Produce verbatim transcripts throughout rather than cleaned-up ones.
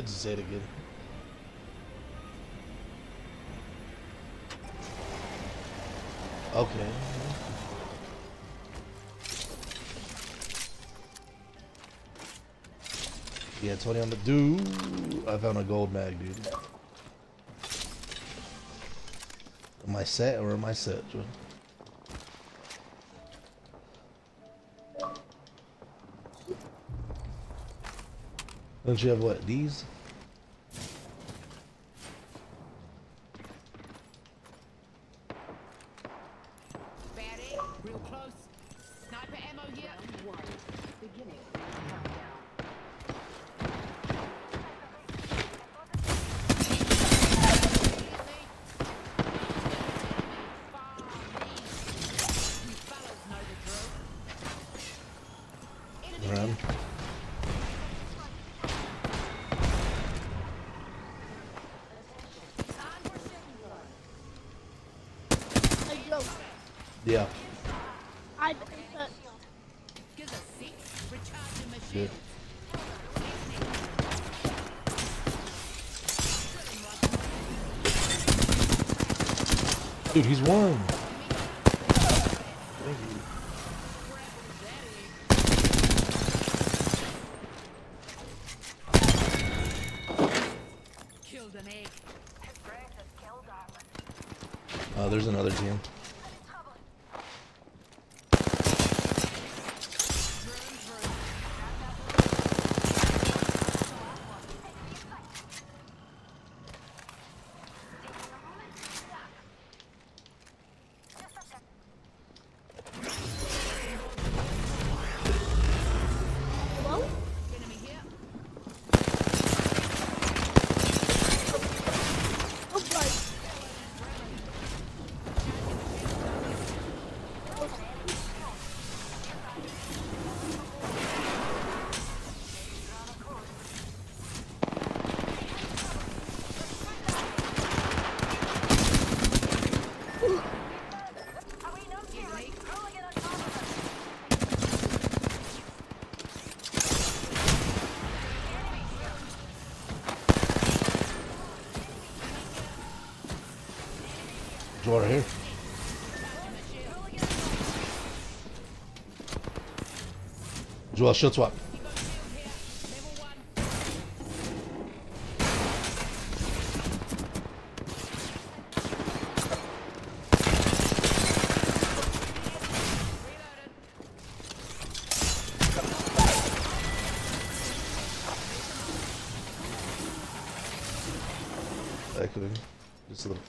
Let's just say it again. Okay. Yeah, twenty on the dude. I found a gold mag, dude. Am I set or am I set, Joe? Don't you have what? These? Real close. Sniper ammo here. One. Beginning. Run. Yeah. I. Uh, Good. Dude, he's won. Thank you. Killed an egg. Oh, there's another team. Right here. Joel, shield swap. Actually, just a little.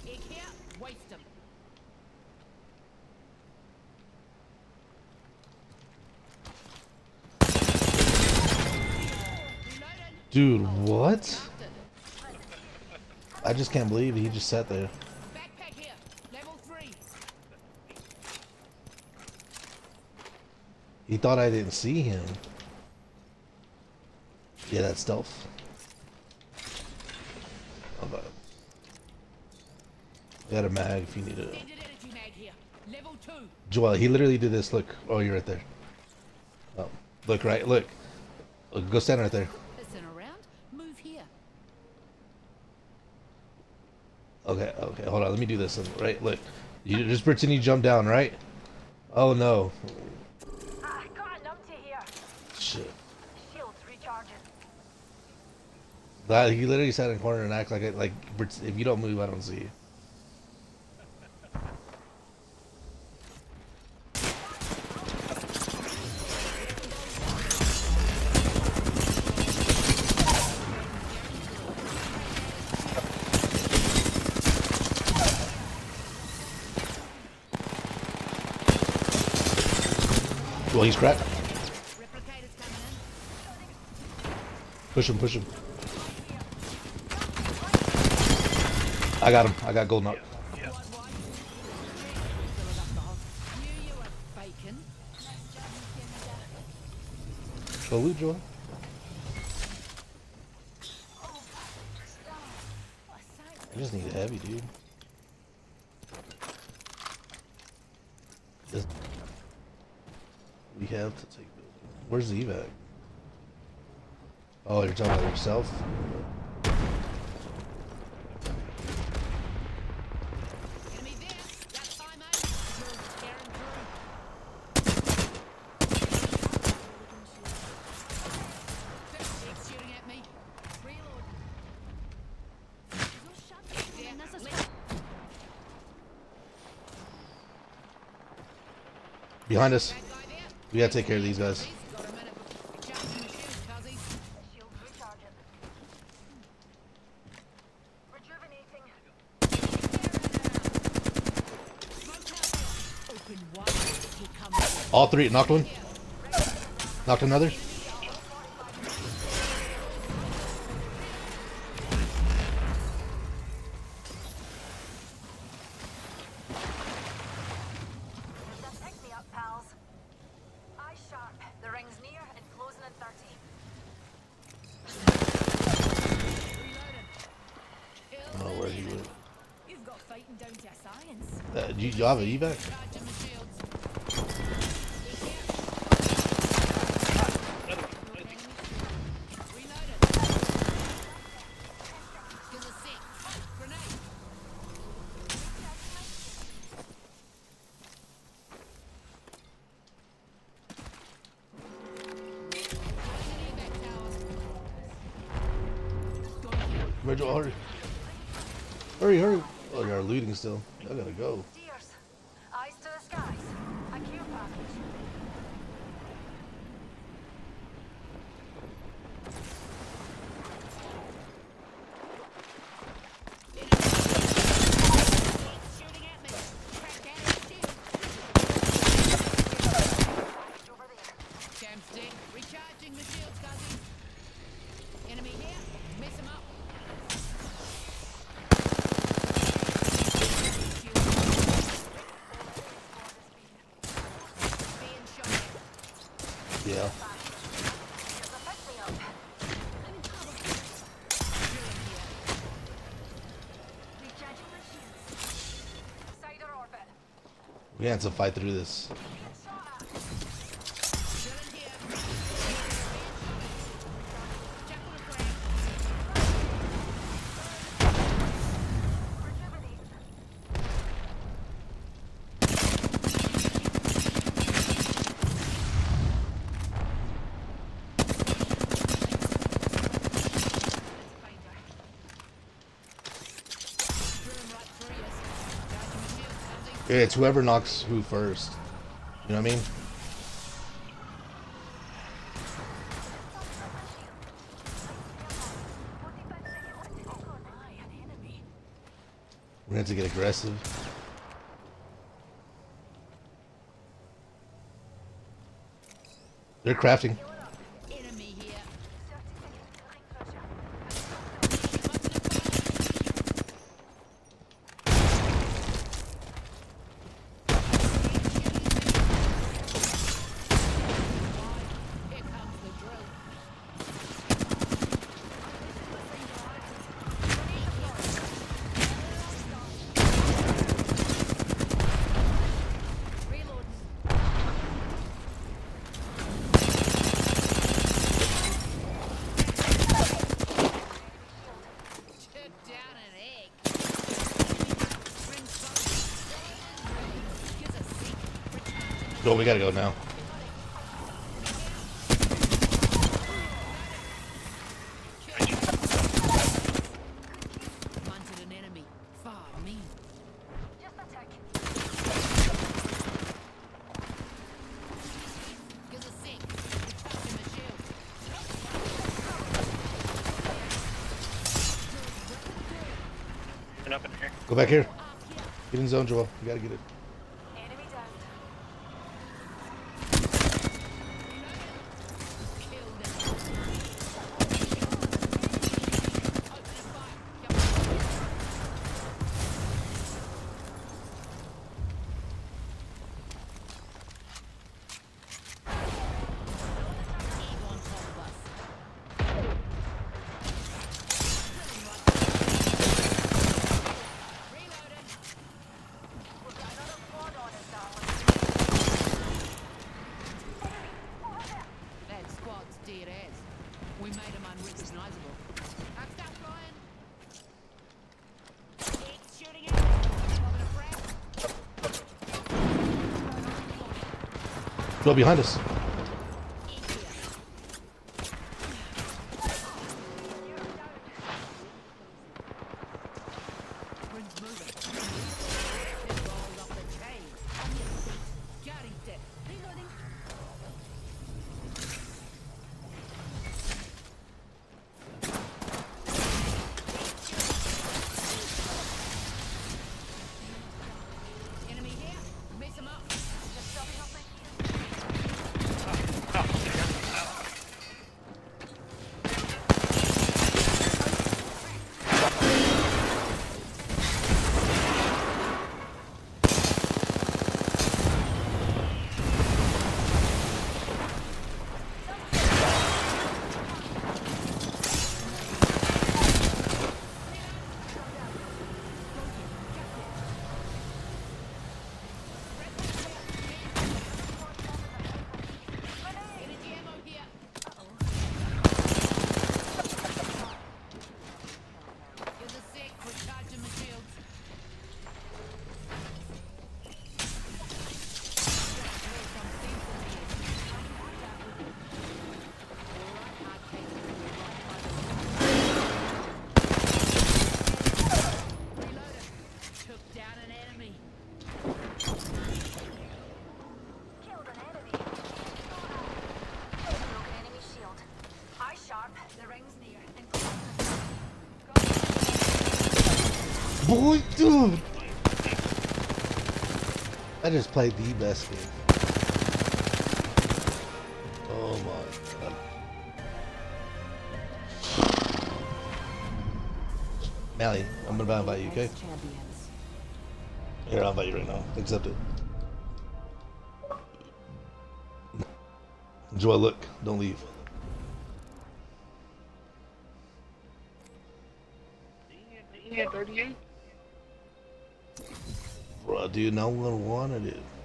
Dude, what? I just can't believe he just sat there. Backpack here. Level three. He thought I didn't see him. Yeah, that's stealth. Okay. Got a mag if you need it. Level two. Joel, he literally did this. Look. Oh, you're right there. Oh, look right. Look. Look, go stand right there. Okay, okay, hold on, let me do this, right, look, you just pretend you jump down, right? Oh no. I got an empty here. Shit. Shields recharging. That, he literally sat in the corner and act like it, like, if you don't move, I don't see you. Well, he's cracked. Push him, push him. I got him. I got golden up. Yeah. Go loot, Joel. I just need a heavy, dude. Just we have to take building. Where's the evac? Oh, you're talking about yourself? Enemy there. That's fine, mate. You're tearing through. He's shooting at me. Reload. Yeah, let's- Behind us. Bad guy there. We gotta take care of these guys. He's got a minute. Recharging my shield, cuzzies. Shields recharging. Rejuvenating. Smoke out there. Open wide. He comes. All three. Knocked one. Knocked another. Just pick me up, pals. Eyes sharp. The ring's near and closing in thirty. Oh, where he went. You've got fighting down to a science. Uh, you, you have an evac? Charging my shields. Reloaded. Give us a sec. Grenade. Evac tower. Where'd you hurry? Hurry, hurry. Oh, you're looting still. I gotta go. Deers. Eyes to the skies. A care package. Shooting at me. Crack out his shield. Over there. Cam's dead. Recharging my shields, cuzzies. Enemy here. Mess him up. Being shot at. Yeah. Here's a pick me up. Recharging my shields. Side or orbit. We have to fight through this. Get shot at. Drilling here. Jackal to crack. Rejuvenating. Finder. Drilling right through us. Charging my shields, cuzzies. Yeah, it's whoever knocks who first. You know what I mean? We're gonna have to get aggressive. They're crafting. Enemy here. Here comes the drill. Reloading. Took down an egg. Ring close. Gives a seat. Go, we gotta go now. Hunted an enemy. Far me. Just a tick. Gives a sec. Recharging my shield. Been up in here. Go back here. Get in zone, Joel. You gotta get it. Enemy down. Killed him. Opening fire. Come on. Eve on top of us. Reloading. Go behind us. Boy, dude! I just played the best game. Oh my god. Mally, I'm about to invite you, okay? Here, I'll invite you right now. Accept it. Enjoy a look. Don't leave. thirty-eight. Bro, dude, no one wanted it.